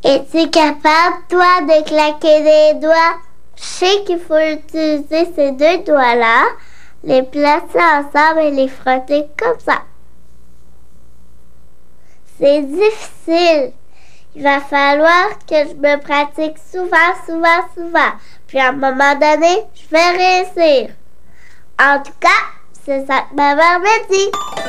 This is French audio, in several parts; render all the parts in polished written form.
Es-tu capable, toi, de claquer des doigts? Je sais qu'il faut utiliser ces deux doigts-là, les placer ensemble et les frotter comme ça. C'est difficile. Il va falloir que je me pratique souvent. Puis à un moment donné, je vais réussir. En tout cas, c'est ça que ma mère me dit.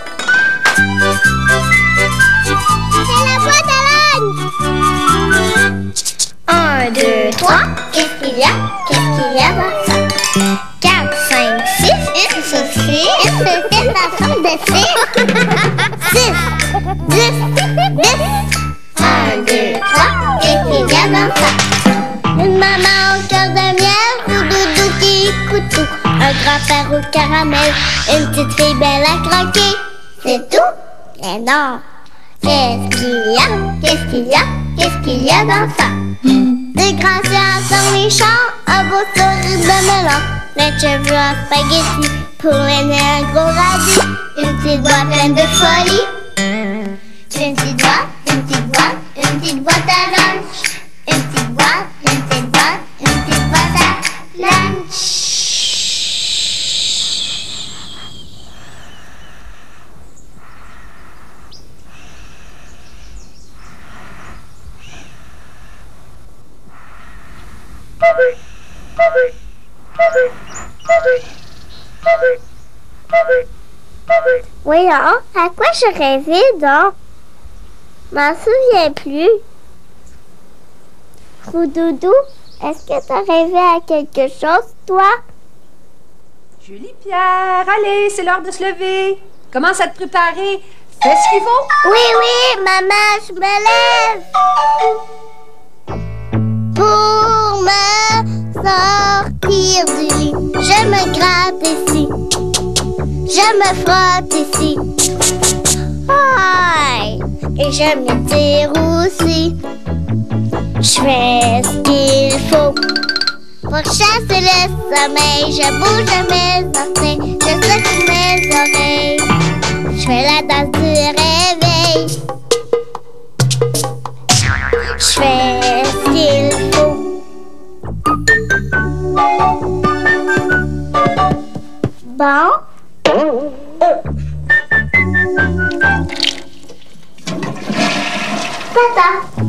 C'est la boîte à langue! 1, 2, 3. Qu'est-ce qu'il y a? Qu'est-ce qu'il y a dans ça? 4, 5, 6. Une chaussure. Une chaussure dans son dessin. 6, 10, 10. 1, 2, 3. Qu'est-ce qu'il y a dans ça? Une maman au cœur de miel. Ou doudou qui écoute tout. Un grand-père au caramel. Une petite fille belle à croquer. C'est tout? Mais non. Qu'est-ce qu'il y a? Qu'est-ce qu'il y a? Qu'est-ce qu'il y a dans ça? Des grands yeux sur les champs, un beau sourire de melon, les cheveux en spaghetti, pour l'aîné un gros radis, une petite boîte pleine de folie. Une petite boîte, une petite boîte, une petite boîte à lunch. Une petite boîte, une petite boîte, une petite boîte à lunch. Voyons, à quoi je rêvais donc? M'en souviens plus. Roudoudou, est-ce que t'as rêvé à quelque chose, toi? Julie Pierre, allez, c'est l'heure de se lever. Commence à te préparer. Fais ce qu'il faut. Oui, maman, je me lève. Pour me sortir du lit, je me gratte ici. Je me frotte ici. Aïe! Et je m'étire aussi. Je fais ce qu'il faut pour chasser le sommeil. Je bouge mes orteils, je secoue mes oreilles. Je fais la danse du réveil. Je fais ce qu'il faut. Bon. Tata.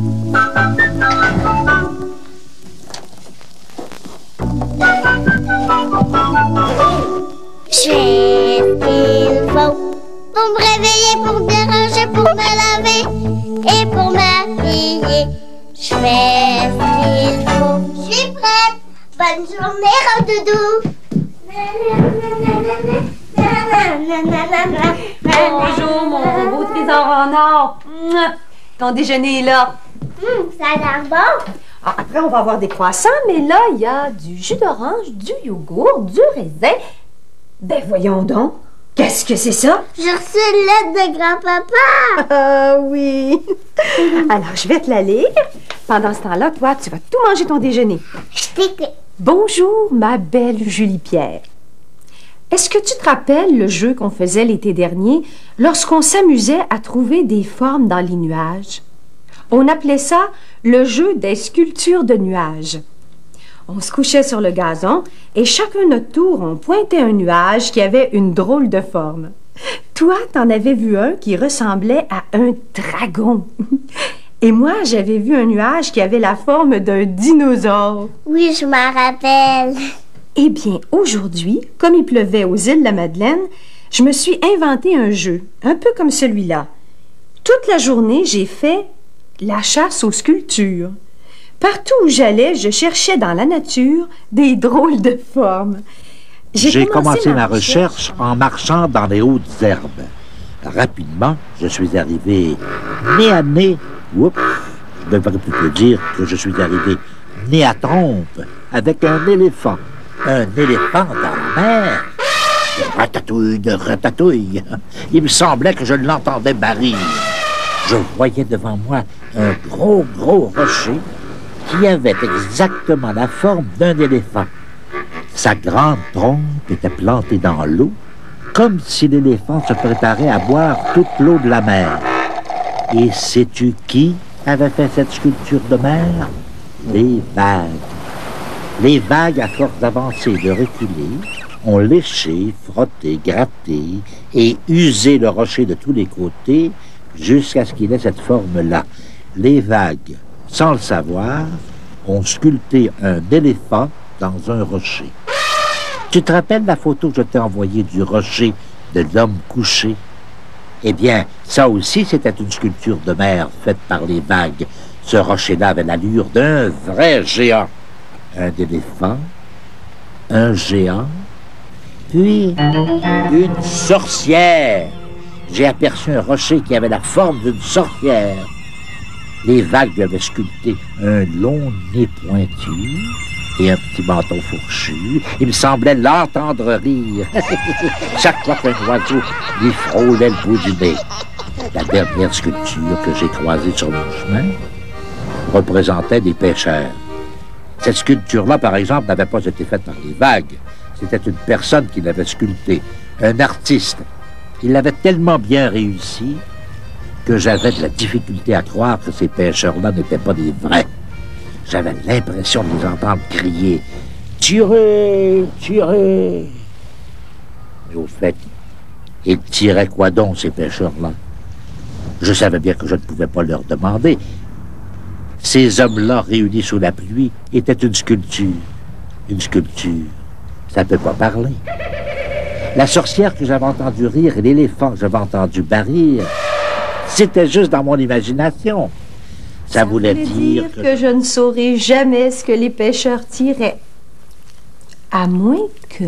Je fais ce qu'il faut pour me réveiller, pour me déranger, pour me laver et pour m'habiller. Je fais ce qu'il faut. Je suis prête. Bonne journée, Roudoudou. Bonjour, mon beau trésor en or. Ton déjeuner est là. Ça a l'air bon. Ah, après, on va avoir des croissants, mais là, il y a du jus d'orange, du yogourt, du raisin. Ben, voyons donc. Qu'est-ce que c'est ça? J'ai reçu une lettre de grand-papa. Ah oui. Alors, je vais te la lire. Pendant ce temps-là, toi, tu vas tout manger ton déjeuner. Je t'écoute. Bonjour, ma belle Julie Pierre. Est-ce que tu te rappelles le jeu qu'on faisait l'été dernier lorsqu'on s'amusait à trouver des formes dans les nuages? On appelait ça le jeu des sculptures de nuages. On se couchait sur le gazon et chacun notre tour, on pointait un nuage qui avait une drôle de forme. Toi, t'en avais vu un qui ressemblait à un dragon. Et moi, j'avais vu un nuage qui avait la forme d'un dinosaure. Oui, je m'en rappelle. Eh bien, aujourd'hui, comme il pleuvait aux îles de la Madeleine, je me suis inventé un jeu, un peu comme celui-là. Toute la journée, j'ai fait la chasse aux sculptures. Partout où j'allais, je cherchais dans la nature des drôles de formes. J'ai commencé ma recherche en marchant dans les hautes herbes. Rapidement, je suis arrivé nez à nez. Oups, je devrais plutôt dire que je suis arrivé nez à trompe avec un éléphant. Un éléphant dans la mer. De ratatouille, de ratatouille. Il me semblait que je l'entendais barrir. Je voyais devant moi un gros rocher qui avait exactement la forme d'un éléphant. Sa grande trompe était plantée dans l'eau, comme si l'éléphant se préparait à boire toute l'eau de la mer. Et sais-tu qui avait fait cette sculpture de mer? Les vagues. Les vagues, à force d'avancer et de reculer, ont léché, frotté, gratté et usé le rocher de tous les côtés jusqu'à ce qu'il ait cette forme-là. Les vagues, sans le savoir, ont sculpté un éléphant dans un rocher. Tu te rappelles la photo que je t'ai envoyée du rocher de l'homme couché? Eh bien, ça aussi, c'était une sculpture de mer faite par les vagues. Ce rocher-là avait l'allure d'un vrai géant. Un éléphant, un géant, puis une sorcière. J'ai aperçu un rocher qui avait la forme d'une sorcière. Les vagues lui avaient sculpté un long nez pointu et un petit menton fourchu. Il me semblait l'entendre rire chaque fois qu'un oiseau lui frôlait le bout du nez. La dernière sculpture que j'ai croisée sur mon chemin représentait des pêcheurs. Cette sculpture-là, par exemple, n'avait pas été faite par les vagues. C'était une personne qui l'avait sculptée, un artiste. Il l'avait tellement bien réussi que j'avais de la difficulté à croire que ces pêcheurs-là n'étaient pas des vrais. J'avais l'impression de les entendre crier « Tirez! Tirez! » Mais au fait, ils tiraient quoi donc, ces pêcheurs-là? Je savais bien que je ne pouvais pas leur demander. Ces hommes-là, réunis sous la pluie, étaient une sculpture. Une sculpture, ça ne peut pas parler. La sorcière que j'avais entendu rire et l'éléphant que j'avais entendu barrir, c'était juste dans mon imagination. Ça voulait dire que je ne saurais jamais ce que les pêcheurs tiraient. À moins que...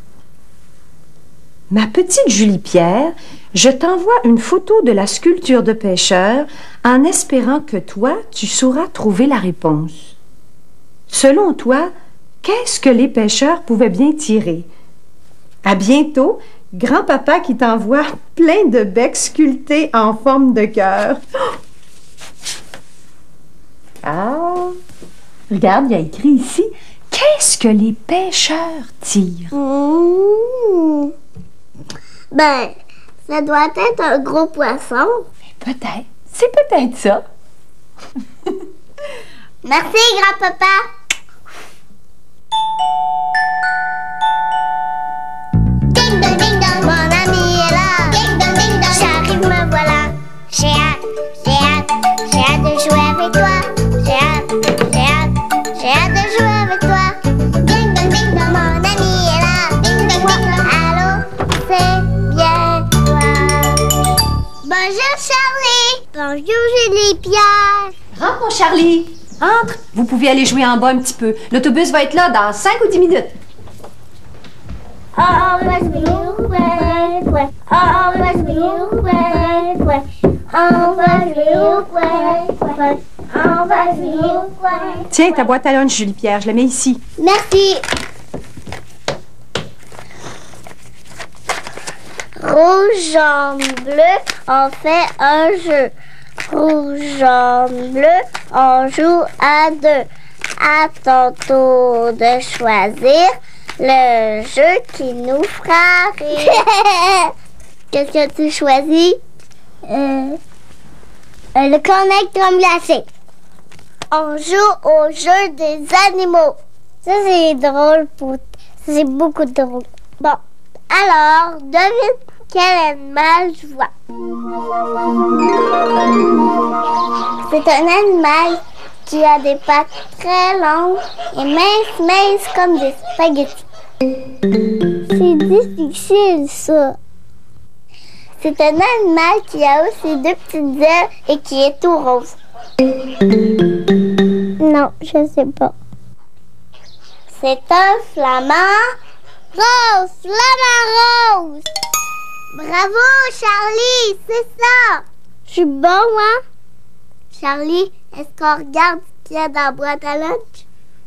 Ma petite Julie-Pierre, je t'envoie une photo de la sculpture de pêcheur en espérant que toi, tu sauras trouver la réponse. Selon toi, qu'est-ce que les pêcheurs pouvaient bien tirer? À bientôt, grand-papa qui t'envoie plein de becs sculptés en forme de cœur. Ah! Regarde, il y a écrit ici, qu'est-ce que les pêcheurs tirent? Ben, ça doit être un gros poisson. Peut-être. C'est peut-être ça. Merci, grand-papa. Ding dong, ding dong, mon ami est là. Ding dong, ding dong, j'arrive, me voilà. J'ai hâte de jouer avec toi. J'ai hâte de jouer avec toi. Ding dong, ding dong, mon ami est là. Ding dong, ding dong, allô, c'est bien toi. Bonjour, Charlie. Bonjour, Julie-Pierre. Rentre, mon Charlie. Entre. Vous pouvez aller jouer en bas un petit peu. L'autobus va être là dans 5 ou 10 minutes. On va jouer au fouet. On va jouer au fouet. On va jouer au fouet. On va jouer au fouet. Tiens, ta boîte à lunch, Julie-Pierre. Je la mets ici. Merci. Rouge, jaune, bleu, on fait un jeu. Rouge, jaune, bleu, on joue à deux. À ton tour de choisir le jeu qui nous fera rire. Qu'est-ce que tu choisis? Le connect drum glacé. On joue au jeu des animaux. Ça, c'est drôle. Ça, c'est beaucoup drôle. Bon, alors, devine quel animal je vois. C'est un animal qui a des pattes très longues et minces comme des spaghettis. C'est difficile, ça. C'est un animal qui a aussi deux petites ailes et qui est tout rose. Non, je sais pas. C'est un flamant rose. Flamant rose. Bravo, Charlie, c'est ça. Je suis bon, hein? Charlie, est-ce qu'on regarde ce qu'il y a dans la boîte à lunch?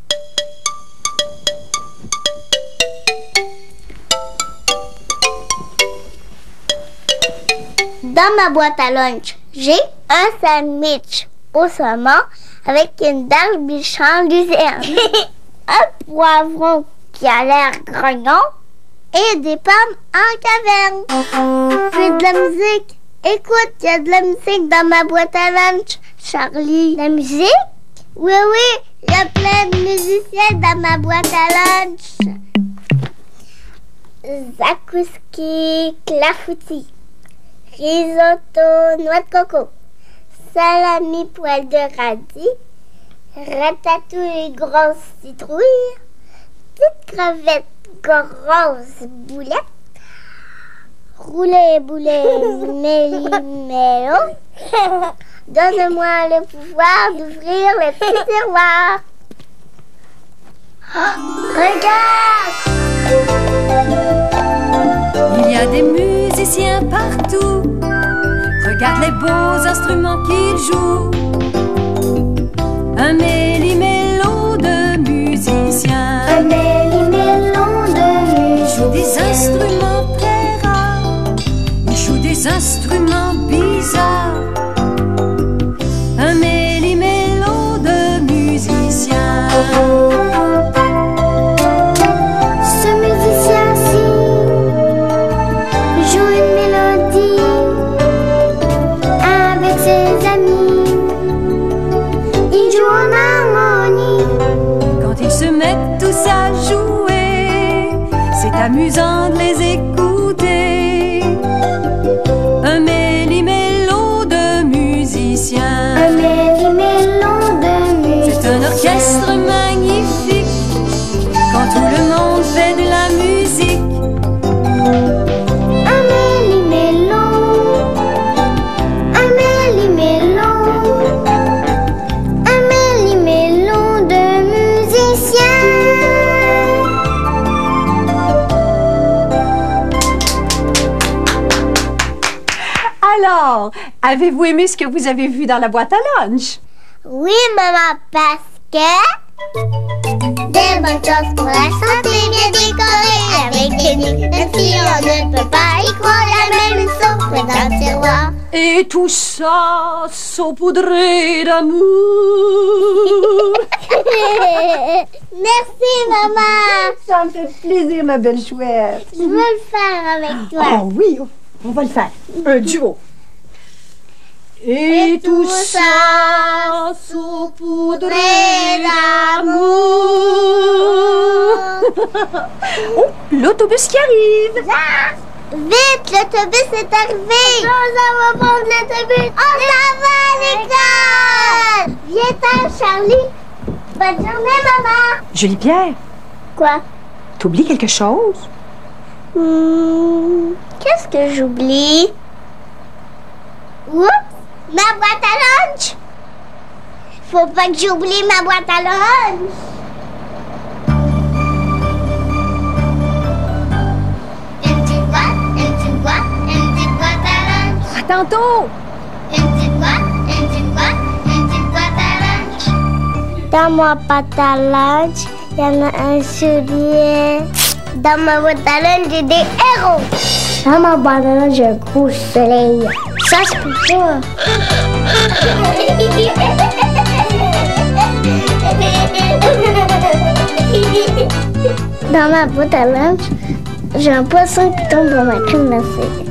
Dans ma boîte à lunch, j'ai un sandwich au saumon avec une darbiche en luzerne, un poivron qui a l'air grognon et des pommes en caverne. Puis de la musique. Écoute, il y a de la musique dans ma boîte à lunch, Charlie. La musique? Oui, il y a plein de musiciens dans ma boîte à lunch. Zakouski, clafoutis, risotto, noix de coco, salami, poêle de radis, ratatouille, grosse citrouille, petite crevette, grosse boulette, roulé, boulet, méli-mélo. Donne-moi le pouvoir d'ouvrir le petit tiroir. Regarde! Il y a des musiciens partout. Regarde les beaux instruments qu'ils jouent. Un méli-mélo de musiciens. Un méli-mélo de musiciens. Ils jouent des instruments très rares. Ils jouent des instruments bizarres. Un méli-mélo de musiciens. Ce musicien-ci joue une mélodie avec ses amis. Ils jouent en harmonie. Quand ils se mettent tous à jouer, c'est amusant de les écouter. Un méli-mélo de musiciens. Un méli-mélo de musiciens. C'est un orchestre magnifique quand tout le monde fait de la musique. Un méli-mélo. Un méli-mélo. Un méli-mélo de musiciens. Alors, avez-vous aimé ce que vous avez vu dans la boîte à lunch? Oui, maman, parce que des bonnes choses pour la santé, bien décorées avec des nuits. Même si on ne peut pas y croire, la même sauce dans le tiroir. Et tout ça saupoudré d'amour. Merci, maman. Ça me fait plaisir, ma belle chouette. Je veux le faire avec toi. Oh oui, on va le faire. Un duo. Et tout ça saupoudré d'amour. Oh, l'autobus qui arrive. Vite, l'autobus est arrivé. On va prendre l'autobus. On s'en va à l'école. Viens-t'en, Charlie. Bonne journée, maman. Julie-Pierre, Quoi? t'oublies quelque chose? Qu'est-ce que j'oublie? Oups! Ma boîte à lunch! Faut pas que j'oublie ma boîte à lunch! Une petite boîte à lunch! À tantôt! Une petite boîte à lunch! Dans ma boîte à lunch, il y en a un soulier. Dans ma boîte à lunch, j'ai des héros. Dans ma boîte à lunch, j'ai un gros soleil. Ça, je peux pas. Dans ma boîte à lunch, j'ai un poisson qui tombe dans ma crème glacée.